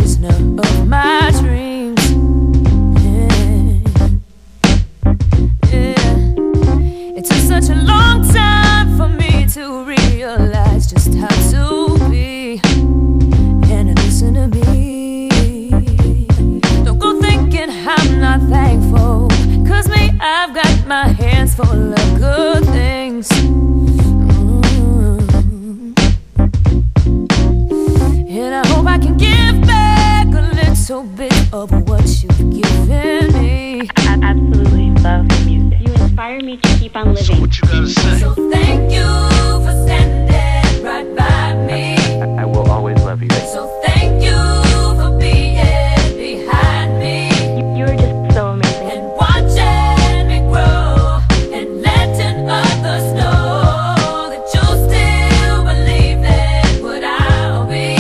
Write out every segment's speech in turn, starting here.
prisoner of my dreams. It took such a long time for me to realize just how to be. And listen to me, don't go thinking I'm not thankful, 'cause me, I've got my hands full of good things. And I hope I can give back a little bit of what you've given me. I absolutely love your music. You inspire me to keep on living. So what you gotta say? So thank you for standing right by me. I will always love you. So thank you for being behind me. You are just so amazing. And watching me grow and letting others know that you'll still believe in what I'll be.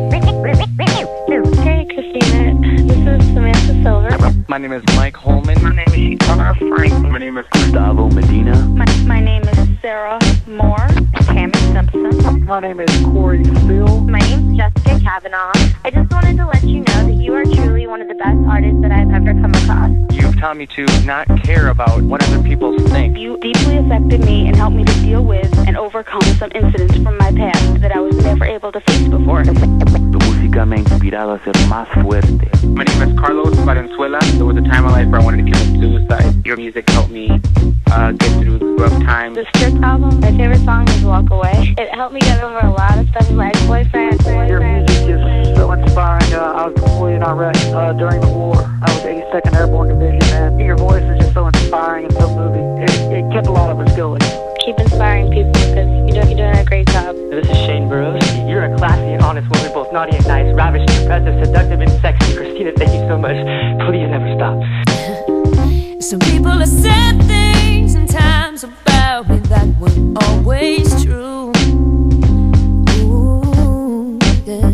Hey, Christina. This is Samantha Silver. My name is Mike Holman. My name is Connor Frank. My name is Gustavo Medina. My name is Sarah Moore. Tammy Simpson. My name is Corey Steele. My name's Jessica Kavanaugh. I just wanted to let you know that you are truly one of the best artists that I've ever come across. You've taught me to not care about what other people think. You deeply affected me and helped me to deal with and overcome some incidents from my past that I was never able to face before. Tu música me ha inspirado a ser más fuerte. My name is Carlos Valenzuela. There was a time in my life where I wanted to commit suicide. Your music helped me get through the rough times. The Strict album, my favorite song is Walk Away. It helped me get over a lot of stuff with my ex-boyfriend. Your music is so inspiring. I was deployed in Iraq during the war. I was 82nd Airborne Division, and your voice is just so inspiring and so moving. It kept a lot of us going. Keep inspiring people because you're doing a great job. This is Shane Burroughs. You're a classy and honest woman, both naughty and nice, ravished, impressive, seductive, and sexy. Christina, thank you so much. Please never stop. Some people have said things and times about me that weren't always true. Ooh, yeah.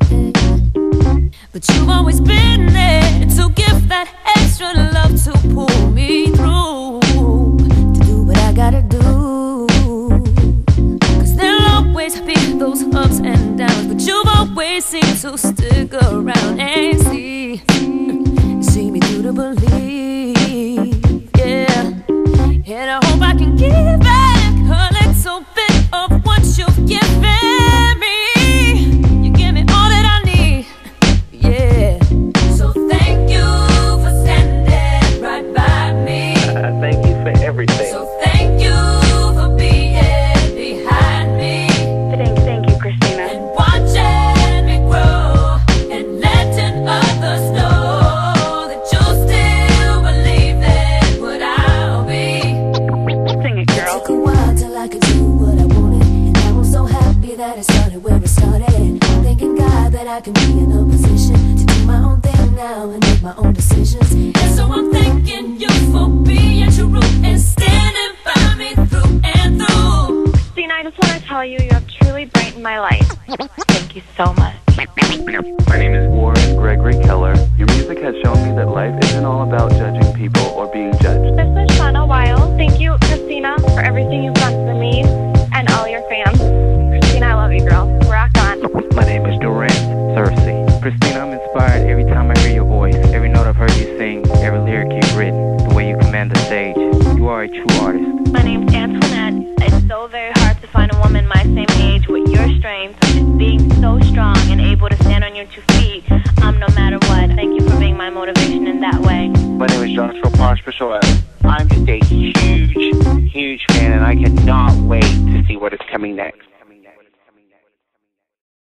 But you've always been there to give that extra love to pull me through, to do what I gotta do. 'Cause there'll always be those ups and downs, but you've always seemed to stick around and see me through to believe, yeah. And I hope I can give back a little bit of what you've given me. You give me all that I need, yeah. So thank you for standing right by me. Thank you for everything. So thank you for being behind me. Thank you, Christina. And watching me grow and letting others know that you'll still believe in what I'll be. Sing it, It girl. took a while till I could do what I wanted, and now I'm so happy that it started where it started. I'm thanking God that I can be in a position to do my own thing now and make my own decisions. And so I'm thanking you for being true and standing by me through and through. Christina, I just want to tell you, you have truly brightened my life. Thank you so much. My name is Warren Gregory Keller. Your music has shown me that life isn't all about judging people or being judged. This is Shauna Wild. Thank you, Christina, for everything you've done for me and all your fans. Christina, I love you, girl. Rock on. My name is Durant Cersei. Christina, I'm inspired every time I hear your voice, every note I've heard you sing, every lyric you've written, the way you command the stage. You are a true artist. My name's Antoinette. It's so very hard to find a woman my same age with your strength, just being so strong and able to stand on your 2 feet, no matter what. Thank you for being my motivation in that way. My name is Joshua Posh Bishop. I'm just a huge fan, and I cannot wait to see what is coming next.